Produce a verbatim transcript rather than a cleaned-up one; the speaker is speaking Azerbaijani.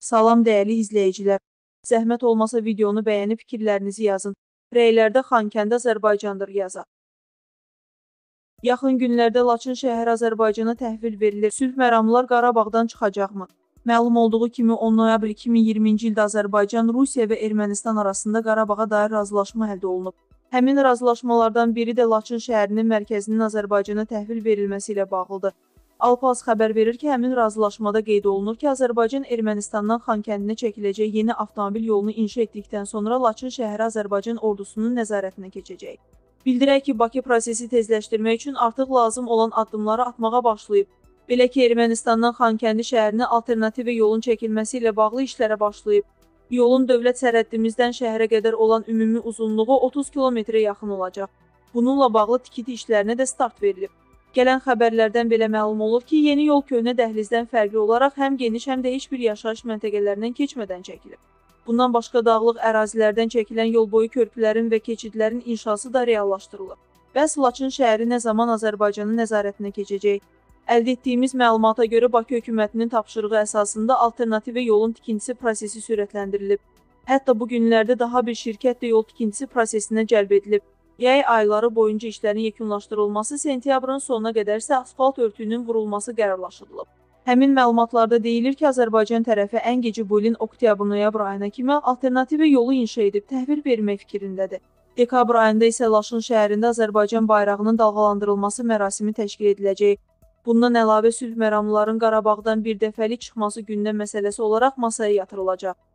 Salam dəyərli izləyicilər. Zəhmət olmasa videonu bəyənib fikirlərinizi yazın. Rəylərdə Xankəndi Azərbaycandır yazaq. Yaxın günlərdə Laçın şəhəri Azərbaycana təhvil verilir. Sülh məramlılar Qarabağdan çıxacaqmı? Məlum olduğu kimi on noyabr iki min iyirminci ildə Azərbaycan, Rusiya və Ermənistan arasında Qarabağa dair razılaşma əldə olunub. Həmin razılaşmalardan biri də Laçın şəhərinin mərkəzinin Azərbaycana təhvil verilməsi ilə bağlıdır. Alpaz xəbər verir ki, həmin razılaşmada qeyd olunur ki, Azərbaycan Ermənistandan Xankəndinə çəkiləcək yeni avtomobil yolunu inşa etdikdən sonra Laçın şəhəri Azərbaycan ordusunun nəzarətinə keçəcək. Bildirək ki, Bakı prosesi tezləşdirmək üçün artıq lazım olan addımları atmağa başlayıb. Belə ki, Ermənistandan Xankəndi şəhərinə alternativ yolun çəkilməsi ilə bağlı işlərə başlayıb. Yolun dövlət sərhəddimizdən şəhərə qədər olan ümumi uzunluğu otuz kilometrə yaxın olacaq. Bununla bağlı tikili işlərinə də start verilib. Gələn xəbərlərdən belə məlum olur ki, yeni yol köhnə dəhlizdən fərqli olaraq həm geniş, həm də heç bir yaşayış məntəqələrindən keçmədən çəkilib. Bundan başqa dağlıq ərazilərdən çəkilən yol boyu körpülərin və keçidlərin inşası da reallaşdırılıb. Bəs Laçın şəhəri nə zaman Azərbaycanın nəzarətinə keçəcək? Əldə etdiyimiz məlumata görə Bakı hökumətinin tapşırığı əsasında alternativ yolun tikintisi prosesi sürətləndirilib. Hətta bu günlərdə daha bir şirkət də yol tikintisi prosesinə cəlb edilib. Yay ayları boyunca işlərin yekunlaşdırılması, sentyabrın sonuna qədər isə asfalt örtüyünün vurulması qərarlaşdırılıb. Həmin məlumatlarda deyilir ki, Azərbaycan tərəfi ən gecə bu ilin oktyabr-noyabr ayına kimi alternativ yolu inşa edib təhvil vermək fikrindədir. Dekabr ayında isə Laçın şəhərində Azərbaycan bayrağının dalğalandırılması mərasimi təşkil ediləcək. Bundan əlavə sülh məramlıların Qarabağdan bir dəfəlik çıxması gündəm məsələsi olaraq masaya yatırılacaq.